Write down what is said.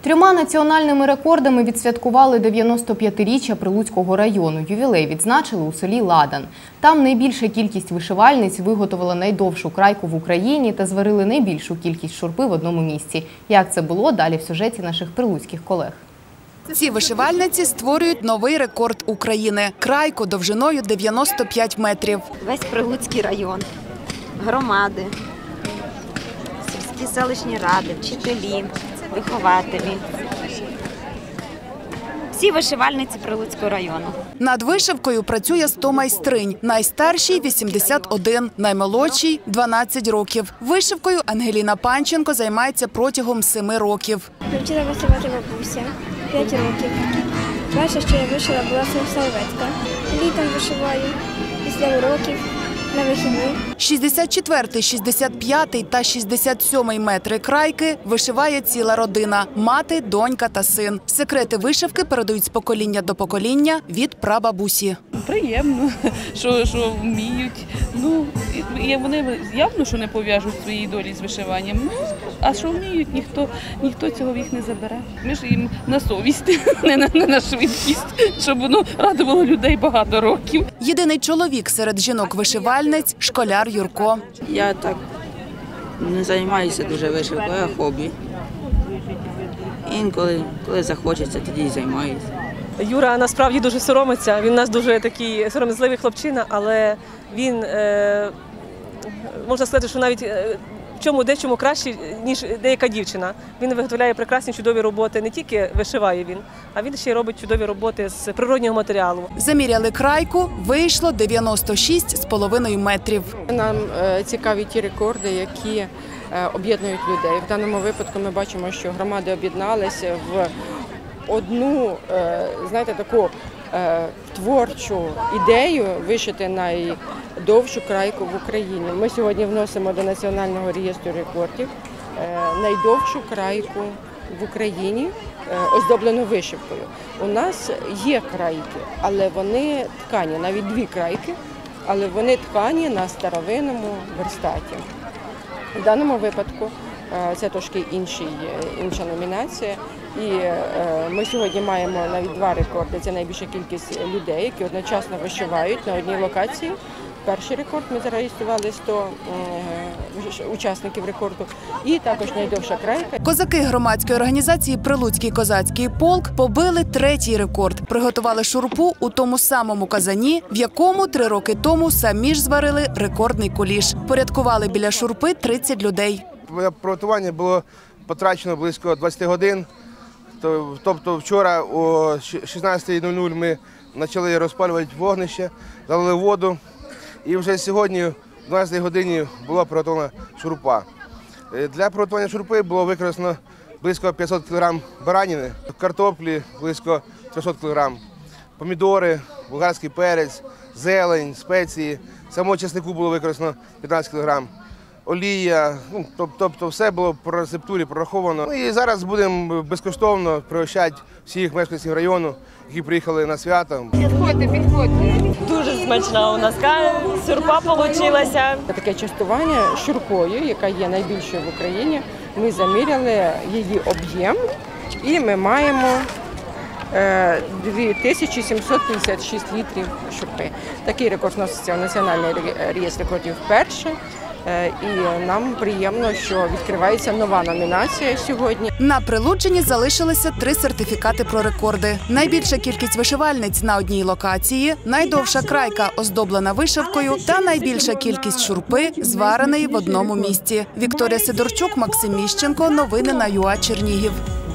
3 національними рекордами відсвяткували 95-річчя Прилуцького району. Ювілей відзначили у селі Ладан. Там найбільша кількість вишивальниць виготовила найдовшу крайку в Україні та зварили найбільшу кількість шурпи в одному місці. Як це було, далі в сюжеті наших прилуцьких колег. Ці вишивальниці створюють новий рекорд України – крайку довжиною 95 метрів. Весь Прилуцький район, громади, сільські селищні ради, вчителі, вихователі. Всі вишивальниці Прилуцького району. Над вишивкою працює 100 майстринь. Найстаршій – 81, наймолодшій – 12 років. Вишивкою Ангеліна Панченко займається протягом 7 років. Навчила вишивати бабуся 5 років. Перше, що я вишила, була серветка. Літом вишиваю, після уроків, на вихідні. 64-й, 65-й та 67-й метри крайки вишиває ціла родина – мати, донька та син. Секрети вишивки передають з покоління до покоління від прабабусі. Приємно, що вміють. Вони явно, що не пов'яжуть свої долі з вишиванням. А що вміють, ніхто цього в їх не забере. Ми ж їм на совість, не на швидкість, щоб воно радувало людей багато років. Єдиний чоловік серед жінок-вишивальниць – школяр Юрко. Я так не займаюся дуже вишивкою, а хобі. Інколи, коли захочеться, тоді і займаюся. Юра насправді дуже соромиться, він у нас дуже такий сором'язливий хлопчина, але він, можна сказати, що навіть дечому краще, ніж деяка дівчина. Він виготовляє прекрасні, чудові роботи, не тільки вишиває він, а він ще й робить чудові роботи з природнього матеріалу. Заміряли крайку, вийшло 96,5 метрів. Нам цікаві ті рекорди, які об'єднують людей. В даному випадку ми бачимо, що громади об'єдналися в одну, знаєте, таку творчу ідею вишити найдовшу крайку в Україні. Ми сьогодні вносимо до Національного реєстру рекордів найдовшу крайку в Україні, оздоблену вишивкою. У нас є крайки, але вони ткані, навіть 2 крайки, але вони ткані на старовинному верстаті. В даному випадку це трошки інша номінація. І ми сьогодні маємо навіть 2 рекорди. Це найбільша кількість людей, які одночасно вишивають на одній локації. Перший рекорд ми зареєстрували 100 учасників рекорду. І також найдовша крайка. Козаки громадської організації «Прилуцький козацький полк» побили 3-й рекорд. Приготували шурпу у тому самому казані, в якому 3 роки тому самі ж зварили рекордний куліш. Порядкували біля шурпи 30 людей. На приготування було потрачено близько 20 годин. Тобто вчора о 16:00 ми почали розпалювати вогнище, залили воду. І вже сьогодні о 12 годині була приготовлена шурпа. Для приготування шурпи було використано близько 500 кг баранини, картоплі близько 300 кг, помідори, болгарський перець, зелень, спеції. Самого чеснику було використано 15 кг. Олія, тобто все було по рецептурі прораховано. І зараз будемо безкоштовно пригощати всіх мешканців району, які приїхали на свято. Підходьте. Дуже смачна у нас шурпа вийшла. Таке частування шурпою, яка є найбільшою в Україні. Ми заміряли її об'єм і ми маємо 2756 літрів шурпи. Такий рекорд вноситься у Національний реєстр рекордів вперше. І нам приємно, що відкривається нова номінація сьогодні. На Прилуччині залишилися 3 сертифікати про рекорди. Найбільша кількість вишивальниць на одній локації, найдовша крайка оздоблена вишивкою та найбільша кількість шурпи звареної в одному місці. Вікторія Сидорчук, Максим Міщенко. Новини на ЮА Чернігів.